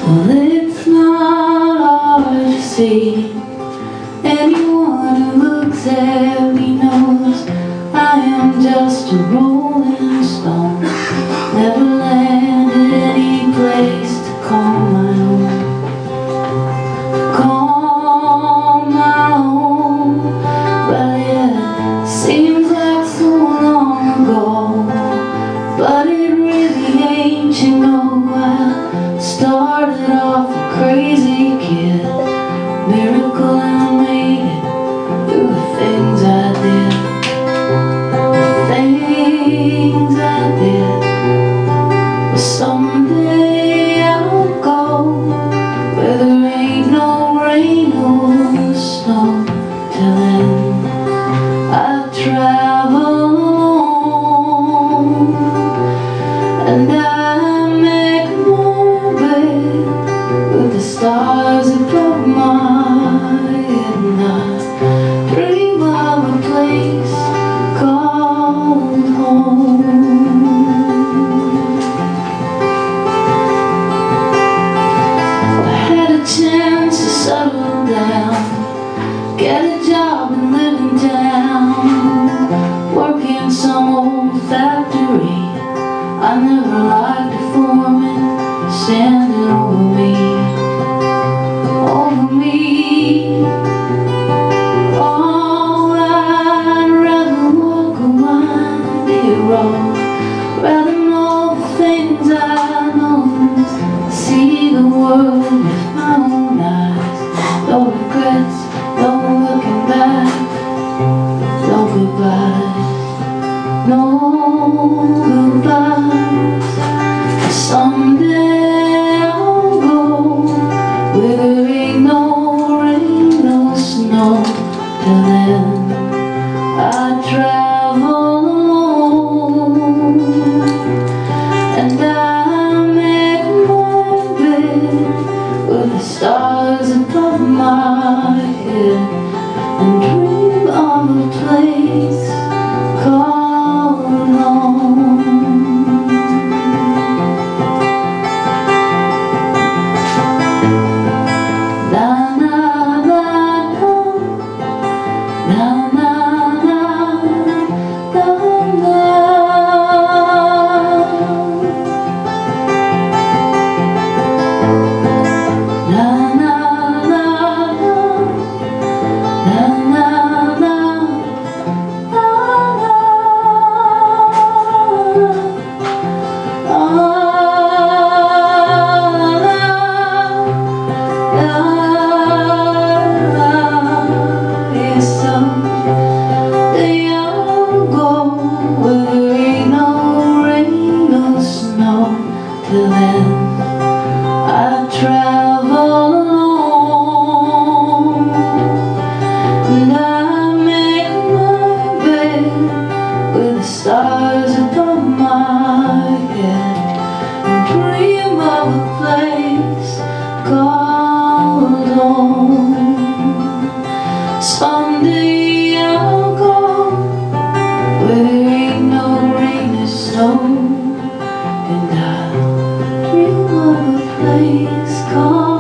Well, it's not hard to see. Anyone who looks at me knows I am just a rolling stone. Never landed any place to call my own. Call my own. Well, yeah, seems like so long ago, but it really ain't, you know. I started off a crazy kid, miracle I made it through the things I did. The things I did. Well, someday I'll go where there ain't no rain or snow. Till then I'll travel alone, and I make my bed with the stars above my head, and I dream of a place called home. I had a chance to settle down, get a job and live in town, work in some old factory. I never liked the foreman standing over me. Oh, I'd rather walk a winding road, rather know the things I know, see the world with my own eyes. No regrets, no looking back, no goodbyes, no goodbyes. Someday I'll go where there ain't no rain, no snow. Till then I travel alone, and I make my bed with the stars above my head, and dream of a place called home. Na na na na, na na na na na. Till then I travel alone, and I make my bed with the stars above my head, and dream of a place called home. Someday I'll go where there ain't no rain or snow, and I'll dream of a place called